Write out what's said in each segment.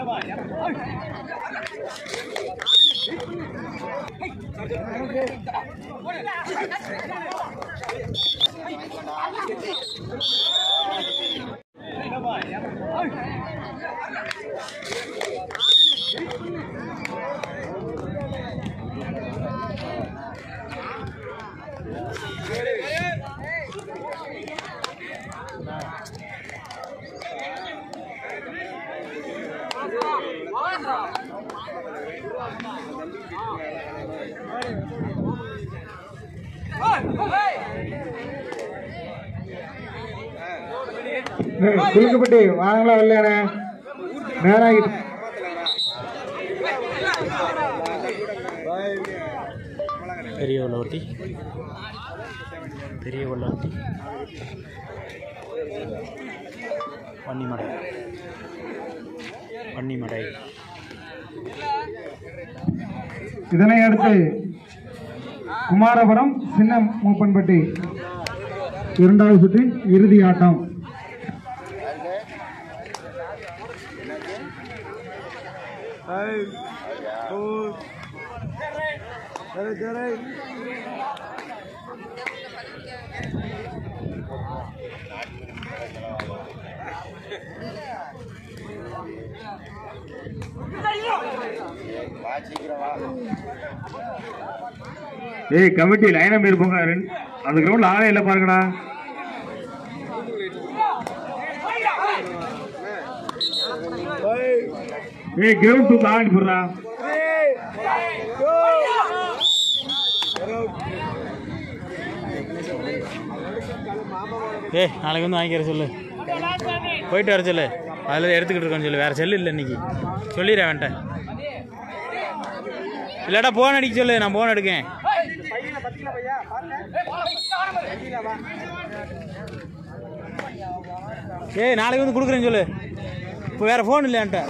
குலுக்கப்பட்டி வாங்கலாம் வரலையானே நேராகிட்டு பெரிய உள்ளவட்டி வன்னிமடை இதனை அடுத்து குமாரபுரம் சின்ன மூப்பன்பட்டி இரண்டாவது சுற்றின் இறுதி ஆட்டம். ஏய் கமிட்டி லைனா பேர் போங்க அந்த கிரவுண்ட்ல ஆளே இல்ல பாருங்கடா. ஏய் கிரவுண்ட் தூக்கு ஆடி போடுறா. ஏய் நாளைக்கு வந்து வாங்கிக்கிற சொல்லு, போயிட்டு வர சொல்லு, அதில் எடுத்துக்கிட்டு இருக்கோன்னு சொல்லு. வேறு செல்லு இல்லை இன்னைக்கு, சொல்லிடுறேன் வேண்ட. இல்லாட்டா போன் அடிக்க சொல்லு, நான் போன் எடுக்கேன். ஏய் நாளைக்கு வந்து கொடுக்குறேன்னு சொல்லு, இப்போ வேறு ஃபோன் இல்லை என்கிட்ட.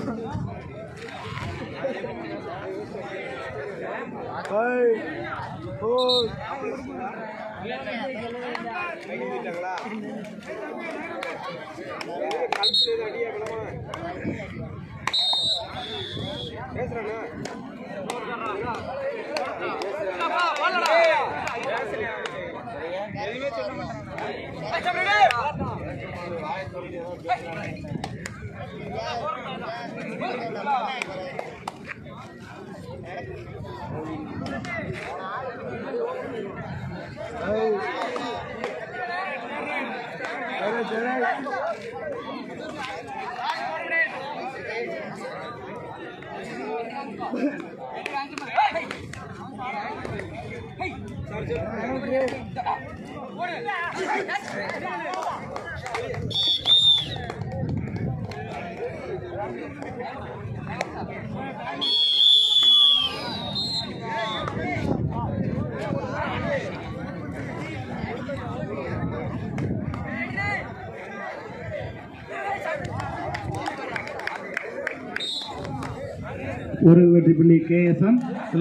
ஒரு வெற்றி புள்ளி KSM,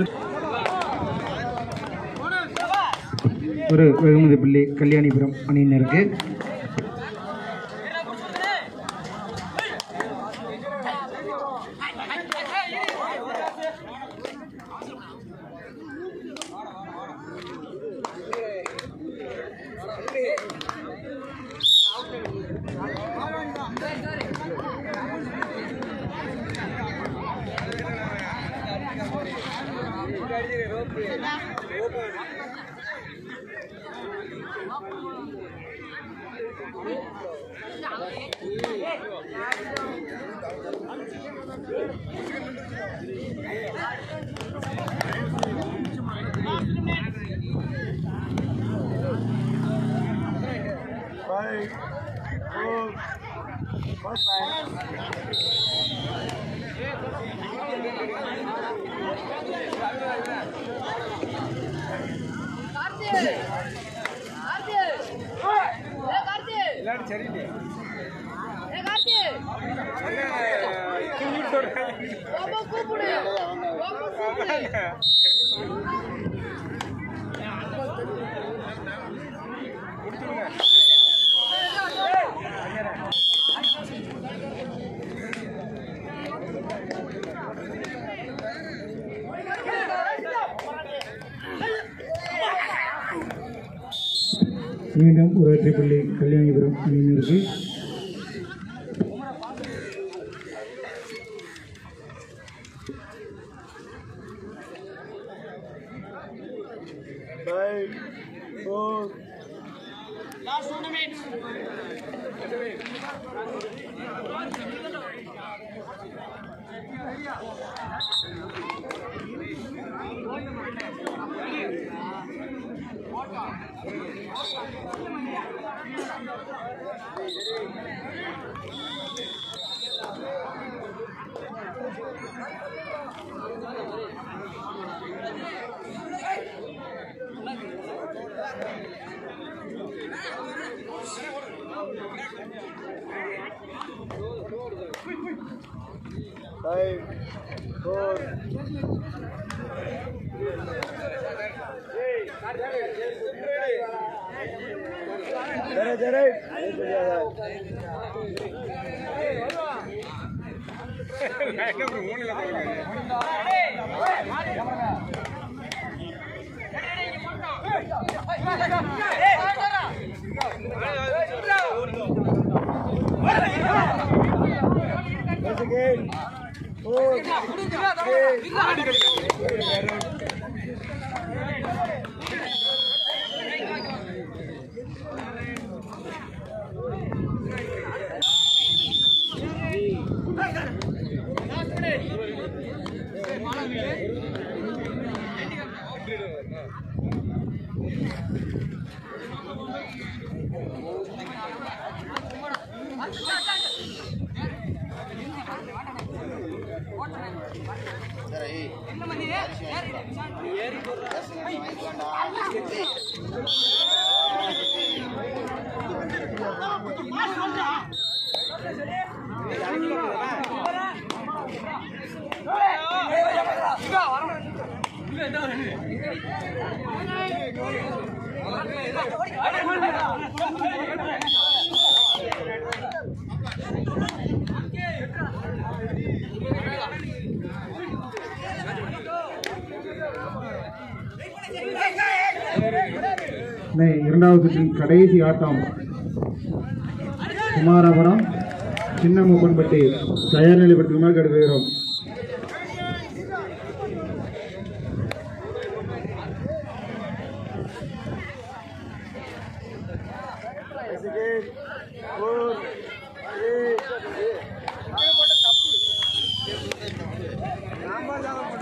ஒரு வெகுமதி புள்ளி கல்யாணிபுரம் அணியினருக்கு. மீண்டும் ஒரு வெற்றி புள்ளி கல்யாணிபுரம் அணியினருக்கு. இரண்டாவது சுற்றின் கடைசி ஆட்டம் குமாரபுரம் சின்ன மூப்பன்பட்டி தயார் நிலைப்படுத்துமாறு கருதுகிறோம். Number